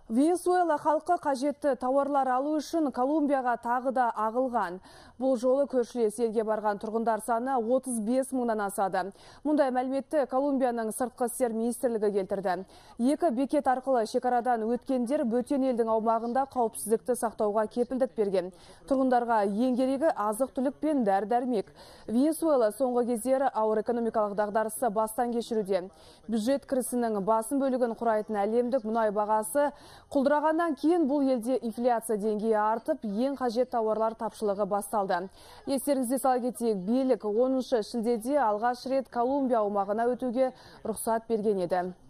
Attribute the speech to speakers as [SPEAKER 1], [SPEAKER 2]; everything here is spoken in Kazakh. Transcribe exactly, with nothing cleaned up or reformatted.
[SPEAKER 1] Венесуэла халқы қажетті тауарлар алу үшін Колумбияға тағы да ағылған. Бұл жолы көршілес елге барған тұрғындар саны отыз бес мыңнан асады. Мұндай мәліметті Колумбияның сыртқы істер министрлігі келтірді. Екі бекет арқылы шекарадан өткендер бөтен елдің аумағында қауіпсіздікті сақтауға кепілдік берген. Тұрғындарға ең керегі азық-түлік пен дәрі-дәрмек. Венесуэла соңғы кездері ауыр экономикалық дағдарысы бастан кешіруде. Бюджет кірісінің басым бөлігін құрайтын әлемдік мұнай бағасы құлдырағаннан кейін бұл елде инфляция деңгейі артып, ең қажет тауарлар тапшылығы басталды. Естеріңізге сала кетейік, билік оныншы шілдеде алғаш рет Колумбия аумағына өтуге рұқсат берген еді.